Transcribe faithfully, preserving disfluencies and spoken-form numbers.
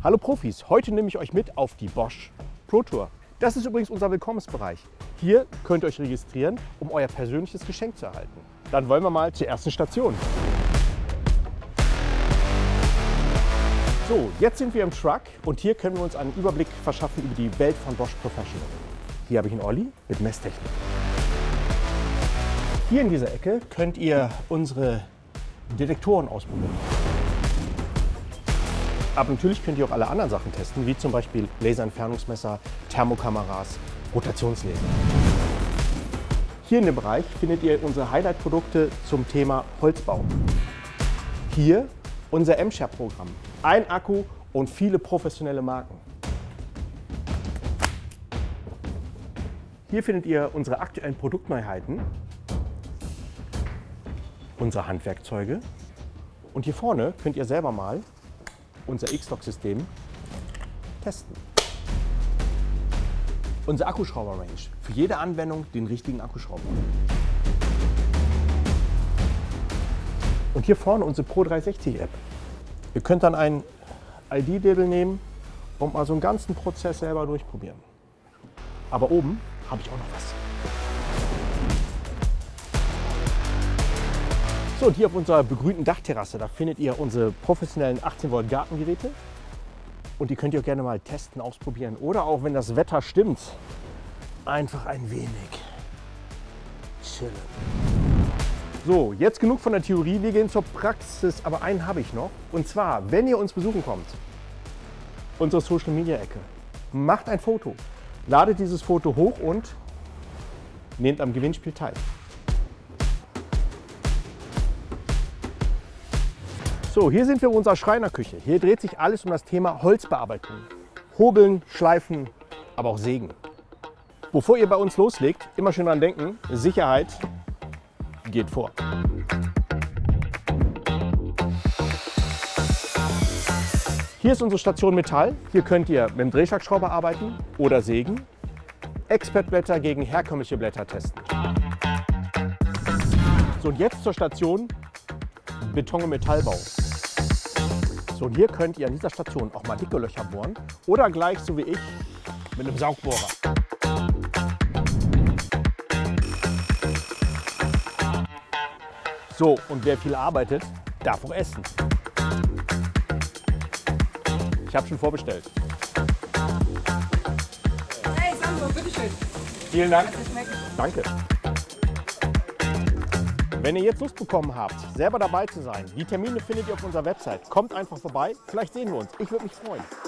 Hallo Profis, heute nehme ich euch mit auf die Bosch Pro Tour. Das ist übrigens unser Willkommensbereich. Hier könnt ihr euch registrieren, um euer persönliches Geschenk zu erhalten. Dann wollen wir mal zur ersten Station. So, jetzt sind wir im Truck und hier können wir uns einen Überblick verschaffen über die Welt von Bosch Professional. Hier habe ich einen Olli mit Messtechnik. Hier in dieser Ecke könnt ihr unsere Detektoren ausprobieren. Aber natürlich könnt ihr auch alle anderen Sachen testen, wie zum Beispiel Laserentfernungsmesser, Thermokameras, Rotationslaser. Hier in dem Bereich findet ihr unsere Highlight-Produkte zum Thema Holzbau. Hier unser M-Share-Programm. Ein Akku und viele professionelle Marken. Hier findet ihr unsere aktuellen Produktneuheiten, unsere Handwerkzeuge und hier vorne könnt ihr selber mal unser X-Log-System testen. Unser Akkuschrauber-Range. Für jede Anwendung den richtigen Akkuschrauber. Und hier vorne unsere Pro dreihundertsechzig App. Ihr könnt dann ein I D-Label nehmen und mal so einen ganzen Prozess selber durchprobieren. Aber oben habe ich auch noch was. So, und hier auf unserer begrünten Dachterrasse, da findet ihr unsere professionellen achtzehn Volt Gartengeräte. Und die könnt ihr auch gerne mal testen, ausprobieren. Oder auch, wenn das Wetter stimmt, einfach ein wenig chillen. So, jetzt genug von der Theorie, wir gehen zur Praxis, aber einen habe ich noch. Und zwar, wenn ihr uns besuchen kommt, unsere Social Media Ecke, macht ein Foto, ladet dieses Foto hoch und nehmt am Gewinnspiel teil. So, hier sind wir in unserer Schreinerküche. Hier dreht sich alles um das Thema Holzbearbeitung. Hobeln, Schleifen, aber auch Sägen. Bevor ihr bei uns loslegt, immer schön dran denken, Sicherheit geht vor. Hier ist unsere Station Metall. Hier könnt ihr mit dem Drehschlagschrauber arbeiten oder sägen. Expertblätter gegen herkömmliche Blätter testen. So, und jetzt zur Station Beton- und Metallbau. So, und hier könnt ihr an dieser Station auch mal dicke Löcher bohren oder gleich, so wie ich, mit einem Saugbohrer. So, und wer viel arbeitet, darf auch essen. Ich habe schon vorbestellt. Hey Sandro, bitteschön. Vielen Dank. Danke. Wenn ihr jetzt Lust bekommen habt, selber dabei zu sein, die Termine findet ihr auf unserer Website. Kommt einfach vorbei, vielleicht sehen wir uns. Ich würde mich freuen.